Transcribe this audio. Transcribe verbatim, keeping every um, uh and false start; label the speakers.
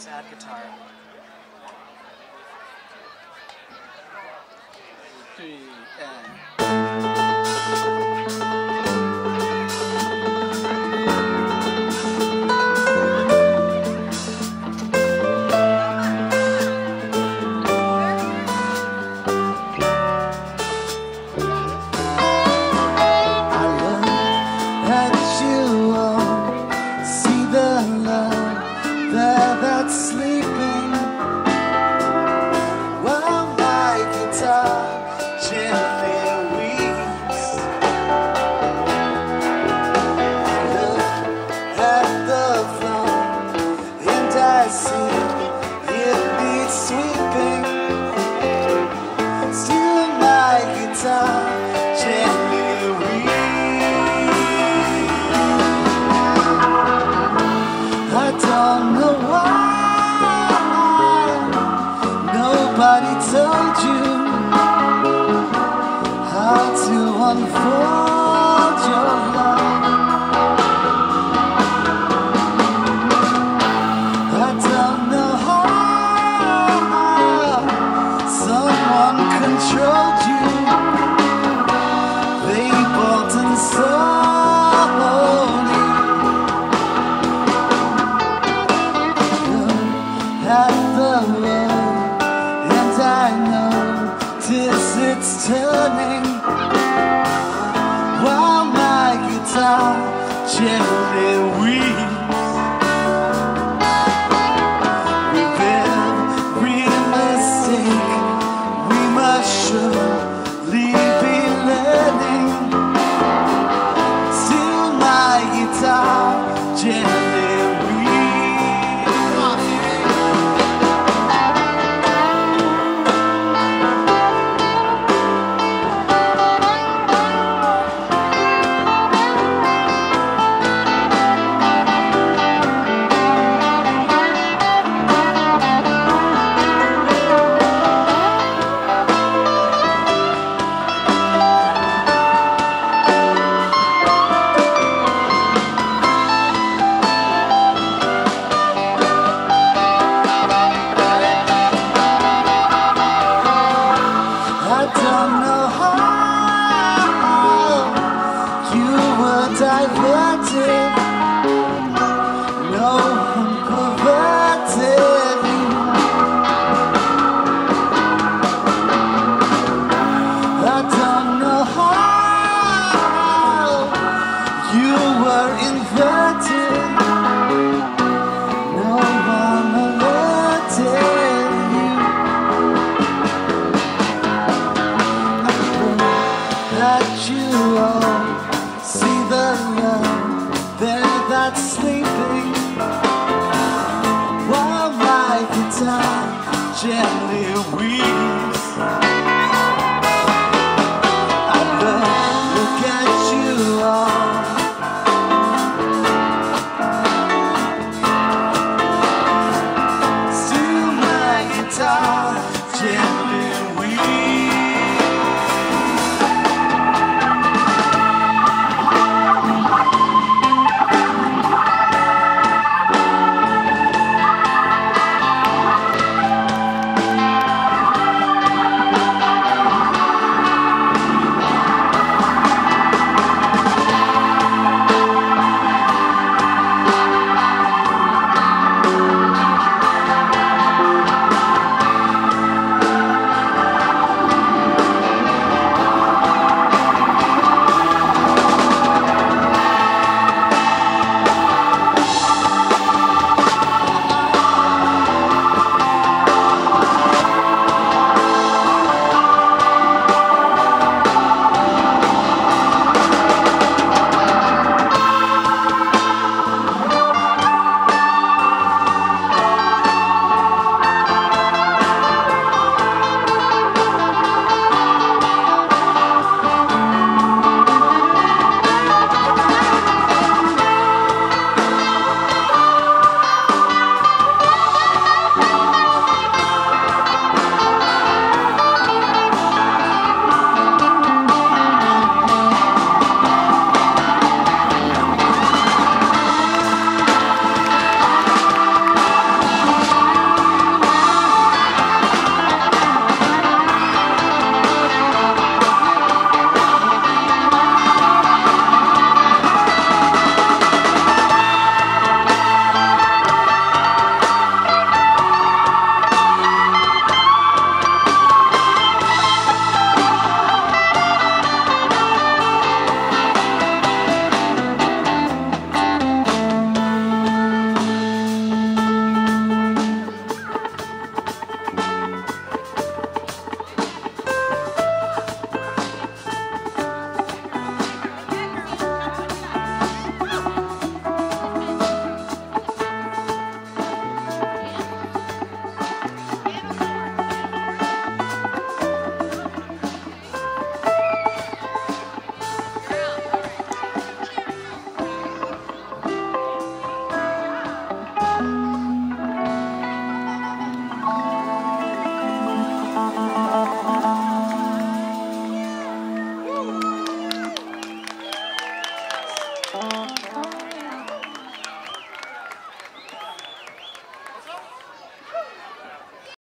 Speaker 1: sad guitar.
Speaker 2: Three and
Speaker 3: sleeping while my guitar gently weeps. I look at the floor and I see it needs sweeping. Still my guitar gently weeps. I don't know why nobody told you how to unfold your love. I don't know how someone controlled you. They bought and sold you. Look at the world, and I notice it's turning while my guitar gently weeps. With every mistake we must surely be learning. Still my guitar gently diverted. No one perverted you. I don't know how you were inverted. No one alerted you. I look at you all, see the love there that's sleeping while my guitar gently weeps. I look, look at